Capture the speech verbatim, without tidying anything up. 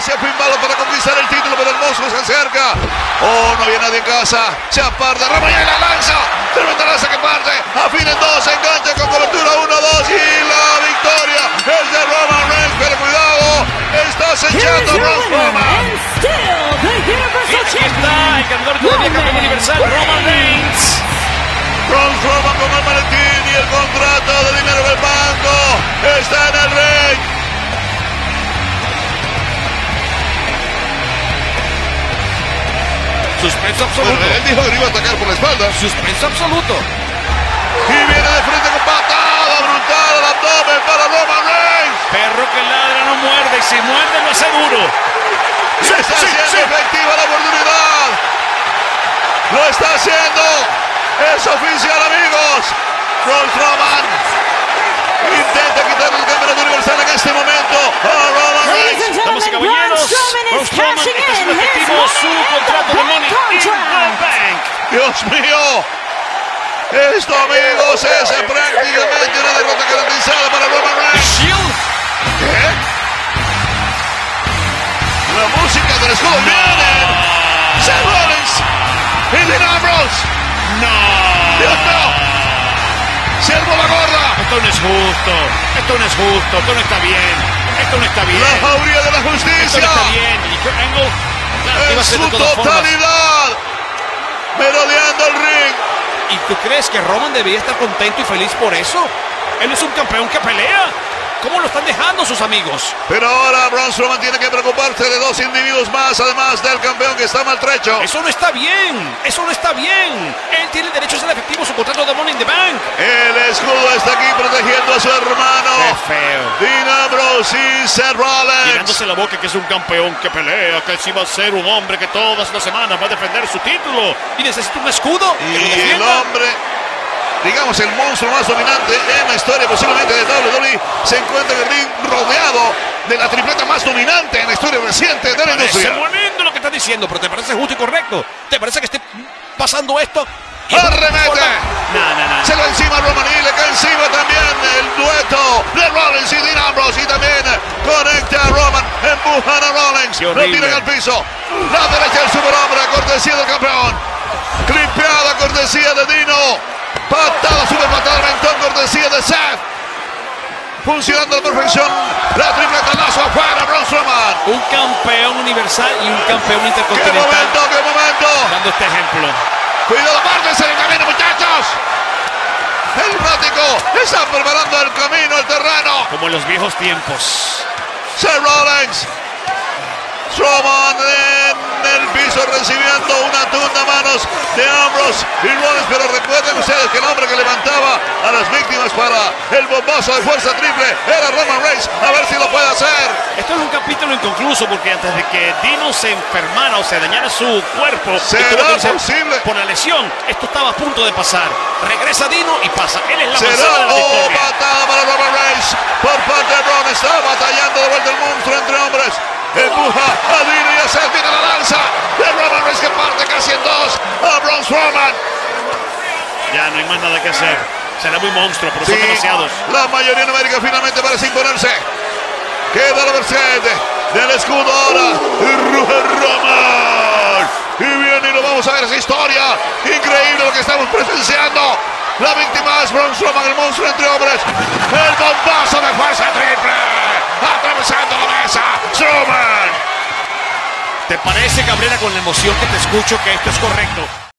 hacia Finn Balor para conquistar el título, pero el monstruo se acerca. Oh, no había nadie en casa. Se aparta, Roman y la lanza. Tremenda lanza que parte. A fin en dos, se engancha con cobertura uno dos y la victoria es de Roman Reigns. Pero cuidado, está acechando a Braun Strowman. Y aquí está el ganador todavía campeón universal, Roman Reigns. Braun Strowman con el maletín y el contrato de dinero del banco. Está en el ring. Suspenso absoluto. Pero él dijo que iba a atacar por la espalda. Suspenso absoluto. Y viene de frente con patada brutal al abdomen para Roman Reigns. Perro que ladra no muerde, y si muerde lo aseguro. Se está sí, haciendo sí. efectiva la oportunidad. Lo está haciendo. Es oficial, amigos. Braun Strowman intenta quitarle el campeonato universal en este momento a Roman Reigns. Damas y caballeros, Braun Strowman está haciendo efectivo su contrato de Money in the Bank. Dios mío. Esto, amigos, es prácticamente una derrota garantizada para Roman Reigns. Shield. ¿Qué? La música del escudo viene. Seth Rollins y Dean Ambrose. No. Dios mío. Siervo la gorra. Esto no es justo. Esto no es justo. Esto no está bien. Esto no está bien. La jauría de la Esto justicia. no está bien. Y Kurt Angle, claro, que iba a En ser su de todas formas. totalidad. Merodeando el ring. ¿Y tú crees que Roman debería estar contento y feliz por eso? Él es un campeón que pelea. ¿Cómo lo están dejando sus amigos? Pero ahora Braun Strowman tiene que preocuparse de dos individuos más, además del campeón que está maltrecho. Eso no está bien. Eso no está bien. Él tiene derecho a ser efectivo su contrato de Money in the Bank. El escudo está aquí protegiendo a su hermano. Qué feo. Dean Ambrose y Seth Rollins. Llenándose la boca que es un campeón que pelea, que sí va a ser un hombre que todas las semanas va a defender su título. Y necesita un escudo que lo Y el defienda. hombre, digamos el monstruo más dominante en la historia posiblemente de W W E, se encuentra en el ring rodeado de la tripleta más dominante en la historia reciente de la Parece industria. muy lindo lo que estás diciendo, pero ¿te parece justo y correcto? ¿Te parece que esté pasando esto? Y- ¡Arremete! No, no, no. Se lo encima a Roman y le cae encima también el dueto de Rollins y Dean Ambrose, y también conecta a Roman, empujan a Rollins, Qué lo horrible. tiran al piso. La derecha del superhombre, cortesía del campeón. Clipeada, cortesía de Dino. Patada, super patada, mentón, cortesía de Seth. Funcionando a la perfección. La tripleta lazo afuera, Braun Strowman. Un campeón universal y un campeón ¡Qué intercontinental. momento, qué momento! Dando este ejemplo. Cuidado, márquense en el camino, muchachos. El práctico está preparando el camino, el terreno. Como en los viejos tiempos. Seth Rollins. Strowman en el piso recibiendo una tunda a manos de Ambrose y Rollins, pero recuerden ustedes que el hombre que levantaba a las víctimas para el bombazo de fuerza triple era Roman Reigns. A ver si lo puede hacer. Esto es un capítulo inconcluso porque antes de que Dino se enfermara o se dañara su cuerpo, ¿Será y tuvo que irse posible? por la lesión, esto estaba a punto de pasar. Regresa Dino y pasa. Él es la Será manzana de la oh, victoria. patada para Roman Reigns por parte de Braun. Está batallando de vuelta el monstruo entre hombres. Empuja a Dino y a Seth. Viene la lanza de Roman Reigns que parte casi en dos a Braun Strowman. Ya no hay más nada que hacer. Será muy monstruo, pero son Sí, demasiados. la mayoría numérica finalmente parece imponerse. Queda la merced del escudo ahora. Roman. Y bien, y lo vamos a ver esa historia. Increíble lo que estamos presenciando. La víctima es Braun Strowman, el monstruo entre hombres. El bombazo de fuerza triple. Atravesando la mesa. Strowman. ¿Te parece, Cabrera, con la emoción que te escucho, que esto es correcto?